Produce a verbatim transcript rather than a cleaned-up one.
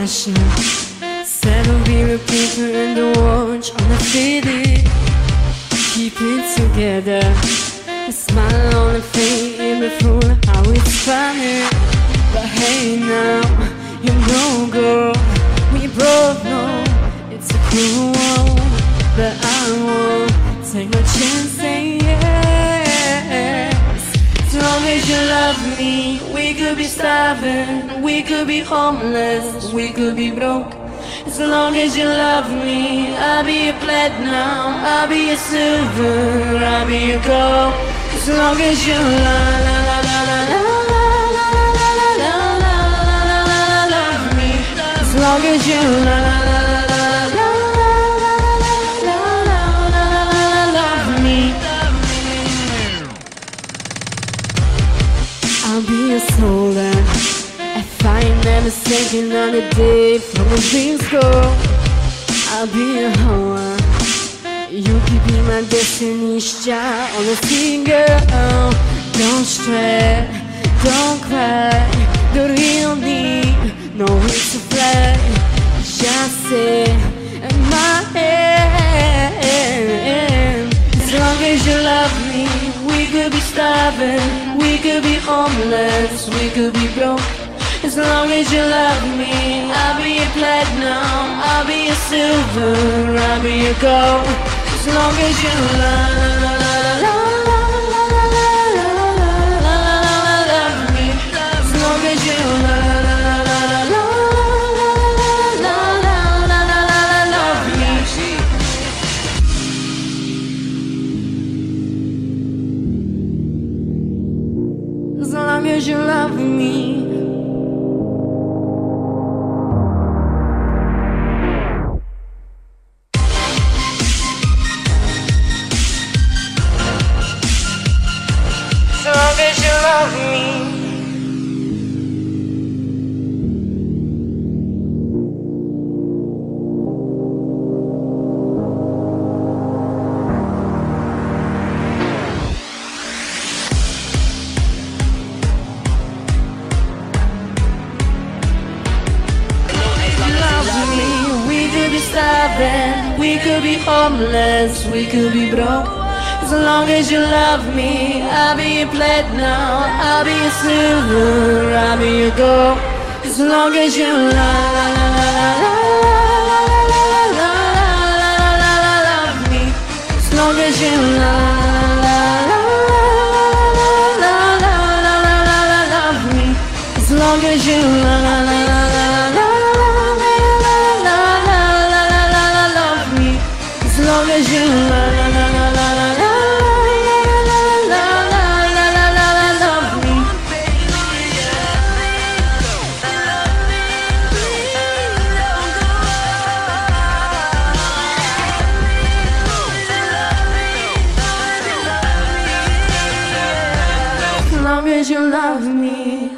passion. Seven billion people in the watch on the city. Keep it together. A smile on the face, be full how it's funny. But hey now, you know girl, we both know it's a cruel world. But I won't take my chance, say yes. As long as you love me, we could be starving, we could be homeless, we could be broke. As long as you love me, I'll be a platinum, I'll be a silver, I'll be a gold. As long as you la la la la la la la la la la la love me. As long as you la la la la la la la la love me. I'll be a soldier if I ain't never sinking on a day from a dream school. I'll be a hoe. You could be my destiny, star on a finger. Don't stress, don't cry. The real need, no reason to fly. Just say in my hand. As long as you love me, we could be starving, we could be homeless, we could be broke. As long as you love me, I'll be a platinum, I'll be a silver, I'll be a gold. As long as you la la la la la la la la love me. As long as you la la la la la la la la love me. As long as you love me. As long as you love me. We could be starving, we could be homeless, we could be broke. As long as you love me, I'll be a platinum, I'll be a silver, I'll be a gold. As long as you la la la la la la la la love me. As long as you la la la la la la love me. As long as you la la la la la love me. As long as you la la la la la la as long as you love me.